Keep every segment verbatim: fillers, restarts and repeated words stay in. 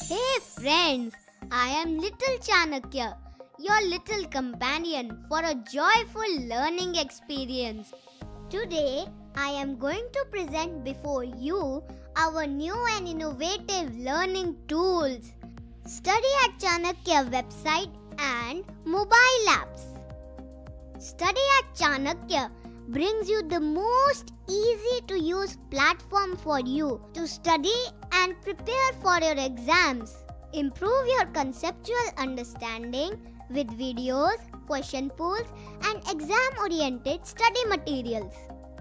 Hey friends, I am Little Chanakya, your little companion for a joyful learning experience. Today, I am going to present before you our new and innovative learning tools. Study at Chanakya website and mobile apps. Study at Chanakya brings you the most easy to use platform for you to study and prepare for your exams. Improve your conceptual understanding with videos, question pools and exam-oriented study materials.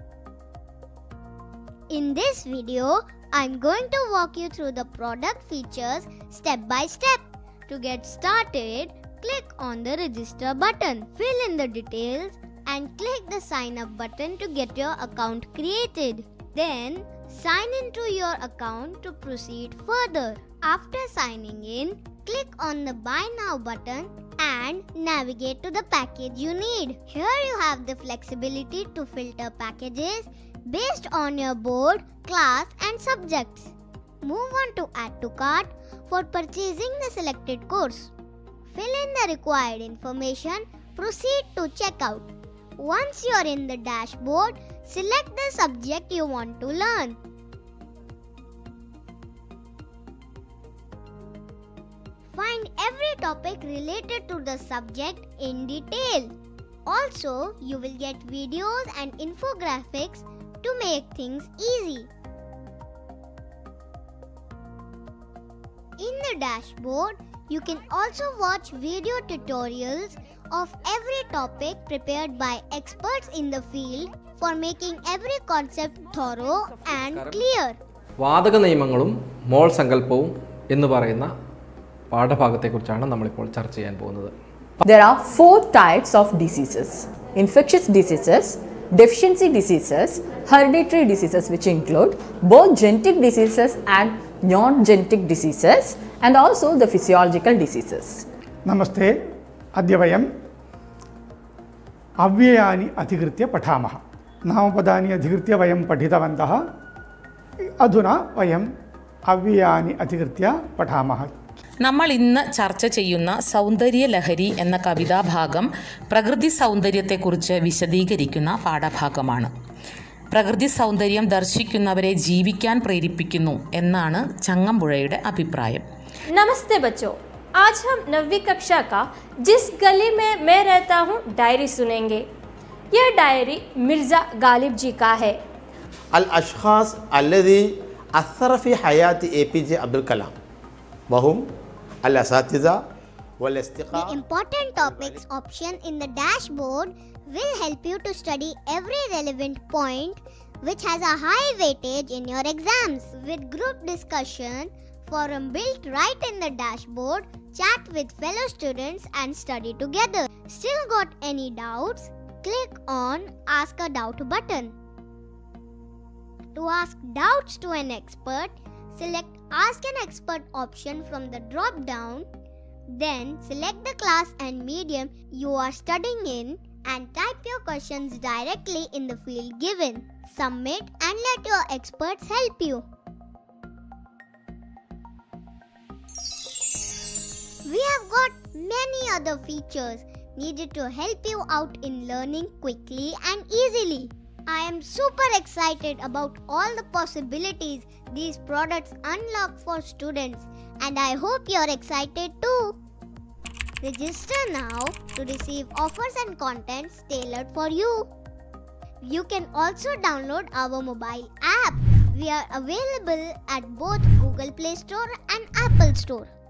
In this video, I'm going to walk you through the product features step by step. To get started, click on the register button, fill in the details and click the sign up button to get your account created. Then sign into your account to proceed further. After signing in, click on the buy now button and navigate to the package you need. Here you have the flexibility to filter packages based on your board, class and subjects. Move on to add to cart for purchasing the selected course. Fill in the required information, proceed to checkout. Once you are in the dashboard, select the subject you want to learn. Find every topic related to the subject in detail. Also, you will get videos and infographics to make things easy. In the dashboard, you can also watch video tutorials of every topic prepared by experts in the field for making every concept thorough and clear. വാതക നിയമങ്ങളും മോൾ സങ്കല്പവും എന്ന് പറയുന്ന പാഠഭാഗത്തെക്കുറിച്ചാണ് നമ്മൾ ഇപ്പോൾ ചർച്ച ചെയ്യാൻ പോകുന്നത്. There are four types of diseases: infectious diseases, deficiency diseases, hereditary diseases, which include both genetic diseases and non-genetic diseases, and also the physiological diseases. Namaste. Adya vayam अव्ययानि अधिकृत्य पठामः. नामपदानि अधिकृत्य वयं पठितवन्तः. अधुना वयं अव्ययानि अधिकृत्य पठामः. നമ്മൾ ഇന്ന് ചർച്ച ചെയ്യുന്ന സൗന്ദര്യ ലഹരി എന്ന കവിതാഭാഗം പ്രകൃതി സൗന്ദര്യത്തെക്കുറിച്ച് വിശദീകരിക്കുന്ന പാഠഭാഗമാണ്. പ്രകൃതി സൗന്ദര്യം ദർശിക്കുന്നവരെ ജീവിക്കാൻ പ്രേരിപ്പിക്കുന്നു എന്നാണ് ചങ്ങമ്പുഴയുടെ അഭിപ്രായം. नमस्ते बच्चों, आज हम नवीं कक्षा का जिस गली में मैं रहता हूँ डायरी सुनेंगे. यह डायरी मिर्ज़ा गालिब जी का है. अल अशखास अल्लज़ी अثر في حياة ए पी जे अब्दुल कलाम वहुम अल असातिज़ा वल इस्तिक़ा. The important topics option in the dashboard will help you to study every relevant point which has a high weightage in your exams. With group discussion, forum built right in the dashboard, chat with fellow students and study together. Still got any doubts? Click on Ask a Doubt button. To ask doubts to an expert, select Ask an Expert option from the drop down. Then select the class and medium you are studying in and type your questions directly in the field given. Submit and let your experts help you. We have got many other features needed to help you out in learning quickly and easily. I am super excited about all the possibilities these products unlock for students and I hope you are excited too. Register now to receive offers and contents tailored for you. You can also download our mobile app. We are available at both Google Play Store and Apple Store.